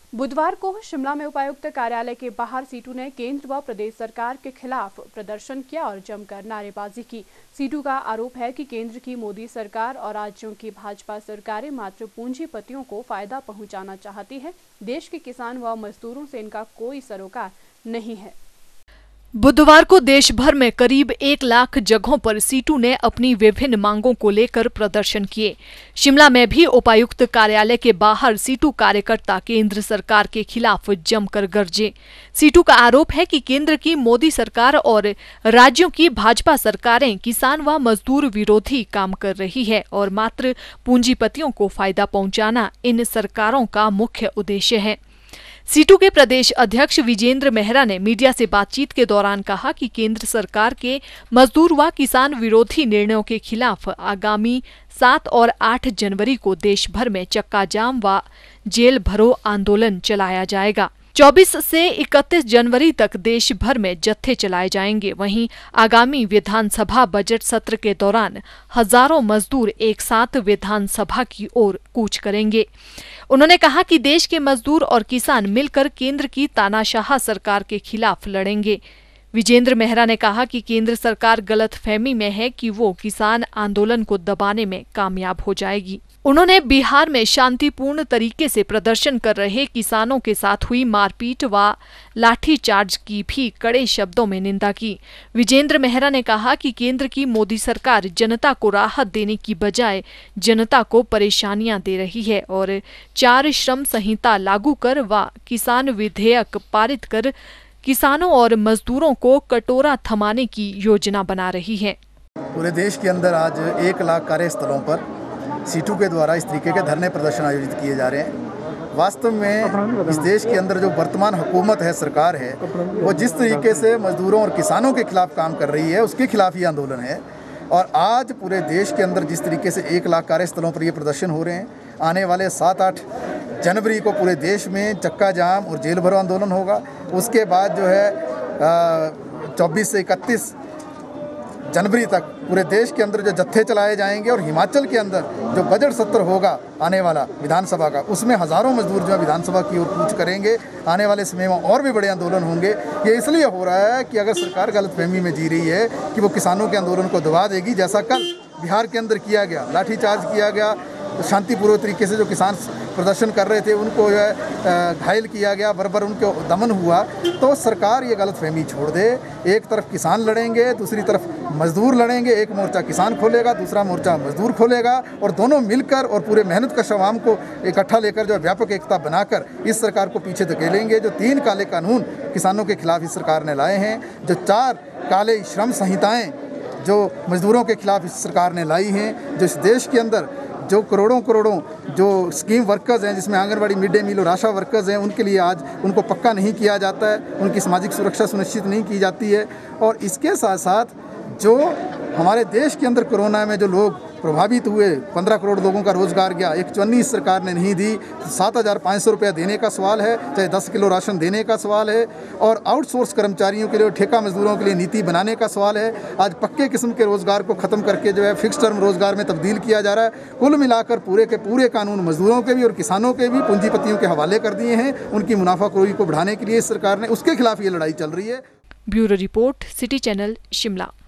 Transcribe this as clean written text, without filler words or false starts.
बुधवार को शिमला में उपायुक्त कार्यालय के बाहर सीटू ने केंद्र व प्रदेश सरकार के खिलाफ प्रदर्शन किया और जमकर नारेबाजी की। सीटू का आरोप है कि केंद्र की मोदी सरकार और राज्यों की भाजपा सरकारें मात्र पूंजीपतियों को फायदा पहुंचाना चाहती है। देश के किसान व मजदूरों से इनका कोई सरोकार नहीं है। बुधवार को देश भर में करीब 1 लाख जगहों पर सीटू ने अपनी विभिन्न मांगों को लेकर प्रदर्शन किए। शिमला में भी उपायुक्त कार्यालय के बाहर सीटू कार्यकर्ता केंद्र सरकार के खिलाफ जमकर गरजे। सीटू का आरोप है कि केंद्र की मोदी सरकार और राज्यों की भाजपा सरकारें किसान व मजदूर विरोधी काम कर रही है और मात्र पूंजीपतियों को फायदा पहुंचाना इन सरकारों का मुख्य उद्देश्य है। सीटू के प्रदेश अध्यक्ष विजेंद्र मेहरा ने मीडिया से बातचीत के दौरान कहा कि केंद्र सरकार के मजदूर व किसान विरोधी निर्णयों के खिलाफ आगामी 7 और 8 जनवरी को देश भर में चक्का जाम व जेल भरो आंदोलन चलाया जाएगा। 24 से 31 जनवरी तक देश भर में जत्थे चलाए जाएंगे। वहीं आगामी विधानसभा बजट सत्र के दौरान हजारों मजदूर एक साथ विधानसभा की ओर कूच करेंगे। उन्होंने कहा कि देश के मजदूर और किसान मिलकर केंद्र की तानाशाह सरकार के खिलाफ लड़ेंगे। विजेंद्र मेहरा ने कहा कि केंद्र सरकार गलतफहमी में है कि वो किसान आंदोलन को दबाने में कामयाब हो जाएगी। उन्होंने बिहार में शांतिपूर्ण तरीके से प्रदर्शन कर रहे किसानों के साथ हुई मारपीट व लाठीचार्ज की भी कड़े शब्दों में निंदा की। विजेंद्र मेहरा ने कहा कि केंद्र की मोदी सरकार जनता को राहत देने की बजाय जनता को परेशानियां दे रही है और 4 श्रम संहिता लागू कर व किसान विधेयक पारित कर किसानों और मजदूरों को कटोरा थमाने की योजना बना रही है। पूरे देश के अंदर आज 1 लाख कार्यस्थलों पर सीटू के द्वारा इस तरीके के धरने प्रदर्शन आयोजित किए जा रहे हैं। वास्तव में इस देश के अंदर जो वर्तमान हुकूमत है, सरकार है, वो जिस तरीके से मजदूरों और किसानों के खिलाफ काम कर रही है, उसके खिलाफ ये आंदोलन है। और आज पूरे देश के अंदर जिस तरीके से 1 लाख कार्यस्थलों पर ये प्रदर्शन हो रहे हैं, आने वाले 7-8 जनवरी को पूरे देश में चक्का जाम और जेल भरो आंदोलन होगा। उसके बाद जो है 24 से 31 जनवरी तक पूरे देश के अंदर जो जत्थे चलाए जाएंगे और हिमाचल के अंदर जो बजट सत्र होगा आने वाला विधानसभा का, उसमें हज़ारों मजदूर जो है विधानसभा की ओर कूच करेंगे। आने वाले समय में और भी बड़े आंदोलन होंगे। ये इसलिए हो रहा है कि अगर सरकार गलतफहमी में जी रही है कि वो किसानों के आंदोलन को दबा देगी, जैसा कल बिहार के अंदर किया गया, लाठीचार्ज किया गया, शांतिपूर्वक तरीके से जो किसान प्रदर्शन कर रहे थे उनको जो है घायल किया गया, बराबर उनको दमन हुआ। तो सरकार ये गलतफहमी छोड़ दे। एक तरफ किसान लड़ेंगे, दूसरी तरफ मजदूर लड़ेंगे। एक मोर्चा किसान खोलेगा, दूसरा मोर्चा मजदूर खोलेगा और दोनों मिलकर और पूरे मेहनत का आवाम को इकट्ठा लेकर जो व्यापक एकता बनाकर इस सरकार को पीछे धकेलेंगे। जो 3 काले कानून किसानों के खिलाफ इस सरकार ने लाए हैं, जो 4 काले श्रम संहिताएँ जो मजदूरों के खिलाफ इस सरकार ने लाई हैं, जो इस देश के अंदर जो करोड़ों जो स्कीम वर्कर्स हैं, जिसमें आंगनबाड़ी, मिड डे मील और आशा वर्कर्स हैं, उनके लिए आज उनको पक्का नहीं किया जाता है, उनकी सामाजिक सुरक्षा सुनिश्चित नहीं की जाती है। और इसके साथ साथ जो हमारे देश के अंदर कोरोना में जो लोग प्रभावित हुए, 15 करोड़ लोगों का रोजगार गया, एक चुन्नी इस सरकार ने नहीं दी। 7,500 रुपया देने का सवाल है, चाहे 10 किलो राशन देने का सवाल है, और आउटसोर्स कर्मचारियों के लिए, ठेका मजदूरों के लिए नीति बनाने का सवाल है। आज पक्के किस्म के रोजगार को ख़त्म करके जो है फिक्स टर्म रोजगार में तब्दील किया जा रहा है। कुल मिलाकर पूरे के पूरे कानून मजदूरों के भी और किसानों के भी पूंजीपतियों के हवाले कर दिए हैं। उनकी मुनाफाखोरी को बढ़ाने के लिए इस सरकार ने, उसके खिलाफ ये लड़ाई चल रही है। Bureau report, city channel, Shimla.